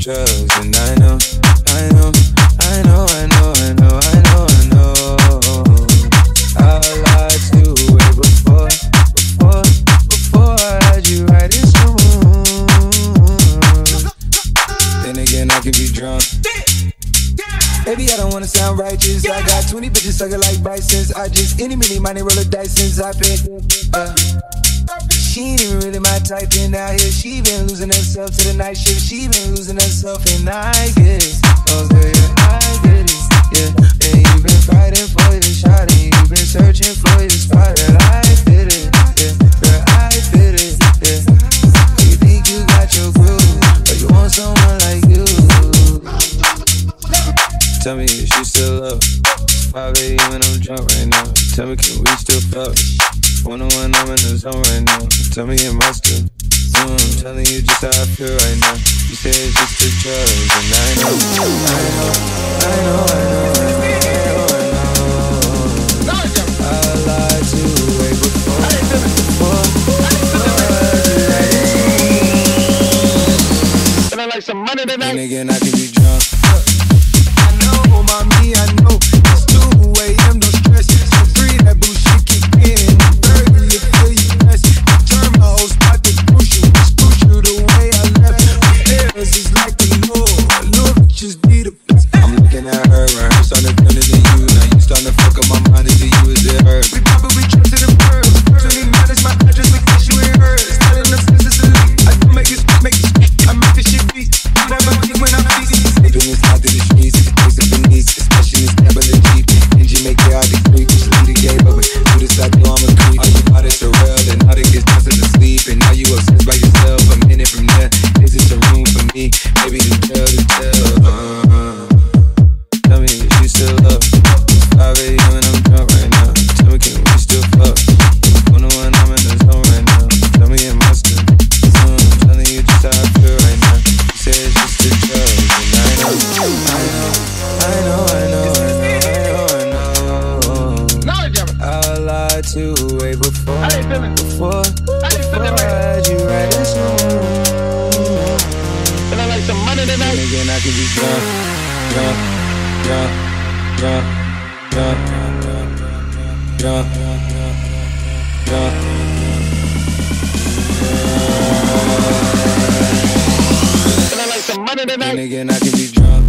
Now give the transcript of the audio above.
drugs, and I know, I know, I know, I know, I know, I know, I know. I lied to you way before I had you right in smooth. Then again, I can be drunk. Baby, I don't wanna sound righteous. I got 20 bitches sucking like Bisons. I just any mini money roll a dice since I picked. She ain't even really my type, and out here she been losing herself to the night shift. She been losing herself, and I get it. Oh girl, yeah, I get it. Yeah, and you been fighting for your shot, and you been searching for your spot. Girl, I fit it. Yeah, girl, I fit it. Yeah, you think you got your groove, but you want someone like you. Tell me if you still up. It's 5 a.m. and I'm drunk right now. Tell me, can we still fuck? 101, I'm in the zone right now. Tell me, am I still? I'm telling you just how I feel right now. You say it's just the drugs, and I know, I know, I know, I know, I know, I know. I lied to you way before I had you right. And I like some money tonight. And again, I can be drunk. Mommy, I know it's 2 a.m. no stress. So free that bullshit kick in. Early you feel you best. Turn my whole spot to push you the way I left. Affairs is like the law. Look, just be the best. I'm looking at her and her starting to turn into you. Now you starting to fuck up my mind. Is it you, is it her? We probably trip to the birds. 20 minutes, my address, in case you ain't heard. Starting up since it's elite. I can make it, I make this shit beat. Never think when I beat it. Sleeping inside to the streets. Especially this tablet Jeep. Engine make it out the creek. Just leave the gate open. Do this, I know I'm a creep. All you thought it's surreal, then all they get just to sleep. And now you obsessed by yourself. A minute from there, is it a room for me? Maybe you tell to tell. Tell me if you still up. 5 a.m. and I'm drunk right now. Tell me, can we still fuck? 101, I'm in the zone right now. Tell me, am I still? Telling you just how I feel right now. You say it's just the drugs, and I know, I know, I know, I know, I know, I know. I lied to you way before I had you right in smooth. And I like some money tonight. And again, I can be drunk, drunk, drunk, drunk, drunk, drunk, drunk. And I like some money tonight. And again, I can be drunk.